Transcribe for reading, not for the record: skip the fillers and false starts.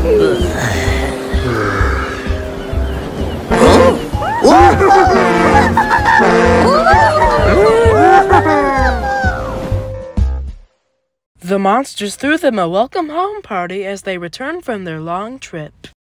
The monsters threw them a welcome home party as they returned from their long trip.